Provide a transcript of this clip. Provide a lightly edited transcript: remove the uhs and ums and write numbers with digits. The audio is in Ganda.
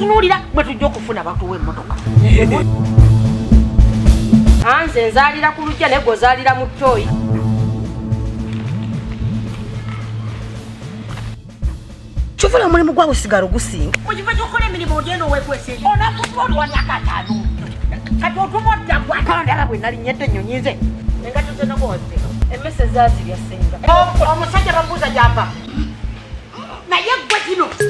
tunuulira bwe tujja okufuna abantu w'emmotoka. Nze nzaalira ku lujja naye gwe ozaalira mu ttooyi. Kyovula omulimu gwawe sigala ogusinga. Mu kifo ky'okola emirimu ogenda oweekwesa eri. Onakuba oli wa myaka 5. Kati otumodda gwakandala bwe nali nnyedde ennyonyi nze. Engato ze nako wazireka. Emmese zaazirya senga. Omusajja bamubuuza gy'ava. Naye ggwe kino